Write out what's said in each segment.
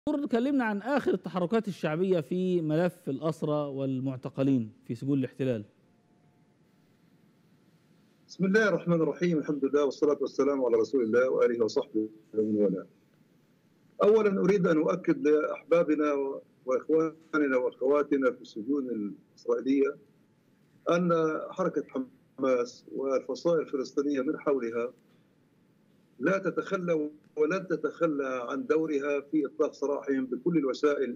كلمنا عن آخر التحركات الشعبية في ملف الأسرى والمعتقلين في سجون الاحتلال. بسم الله الرحمن الرحيم، الحمد لله والصلاة والسلام على رسول الله وآله وصحبه ومن والاه. أولا أريد أن أؤكد لأحبابنا وإخواننا وأخواتنا في السجون الإسرائيلية أن حركة حماس والفصائل الفلسطينية من حولها لا تتخلى ولن تتخلى عن دورها في إطلاق سراحهم بكل الوسائل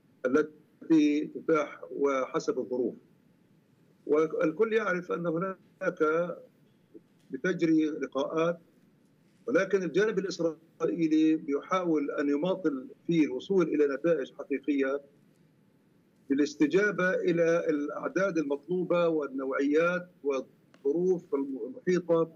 التي تتاح وحسب الظروف. والكل يعرف أن هناك بتجري لقاءات، ولكن الجانب الإسرائيلي يحاول أن يماطل في الوصول إلى نتائج حقيقية بالاستجابة إلى الأعداد المطلوبة والنوعيات والظروف المحيطة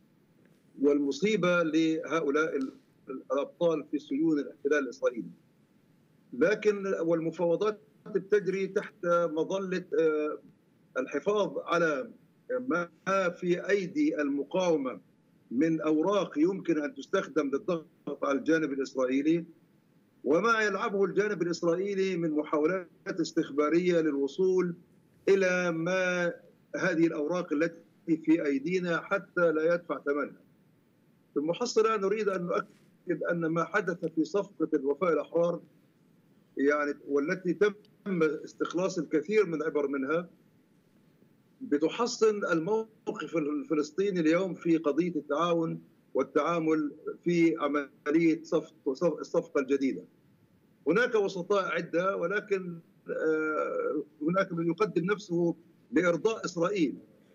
والمصيبة لهؤلاء الأبطال في سجون الاحتلال الإسرائيلي. لكن والمفاوضات تجري تحت مظلة الحفاظ على ما في أيدي المقاومة من أوراق يمكن أن تستخدم للضغط على الجانب الإسرائيلي، وما يلعبه الجانب الإسرائيلي من محاولات استخبارية للوصول إلى ما هذه الأوراق التي في أيدينا حتى لا يدفع ثمنها. في المحصلة نريد أن نؤكد أن ما حدث في صفقة الوفاء الأحرار والتي تم استخلاص الكثير من العبر منها بتحصن الموقف الفلسطيني اليوم في قضية التعاون والتعامل في عملية الصفقة الجديدة. هناك وسطاء عدة، ولكن هناك من يقدم نفسه لإرضاء إسرائيل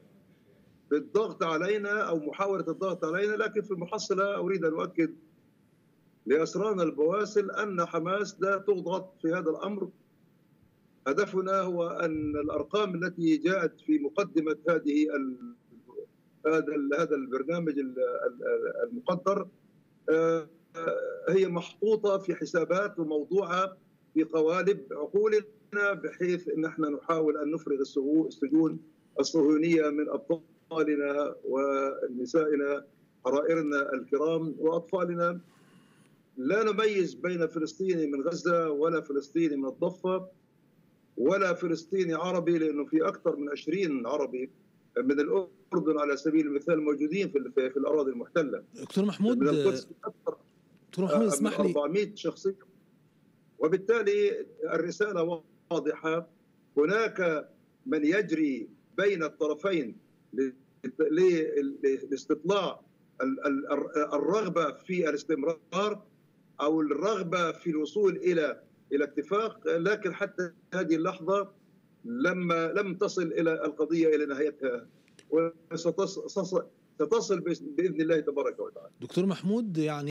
بالضغط علينا أو محاولة الضغط علينا. لكن في المحصلة أريد أن أؤكد لأسرانا البواسل أن حماس لا تضغط في هذا الأمر. هدفنا هو أن الأرقام التي جاءت في مقدمة هذا البرنامج المقدر هي محطوطة في حسابات وموضوعة في قوالب عقولنا، بحيث أن احنا نحاول أن نفرغ السجون الصهيونية من أبطالنا ونسائنا حرائرنا الكرام وأطفالنا. لا نميز بين فلسطيني من غزة ولا فلسطيني من الضفة ولا فلسطيني عربي، لأنه في أكثر من 20 عربي من الأردن على سبيل المثال موجودين في الأراضي المحتلة. دكتور محمود، من القدس أكثر من 400 شخصية. وبالتالي الرسالة واضحة، هناك من يجري بين الطرفين لاستطلاع الرغبة في الاستمرار أو الرغبة في الوصول إلى اتفاق، لكن حتى هذه اللحظة لم تصل إلى القضية إلى نهايتها، وستصل بإذن الله تبارك وتعالى. دكتور محمود، يعني